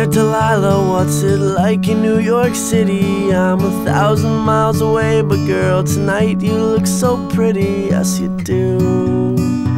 there, Delilah, what's it like in New York City? I'm 1,000 miles away, but girl, tonight you look so pretty, yes you do.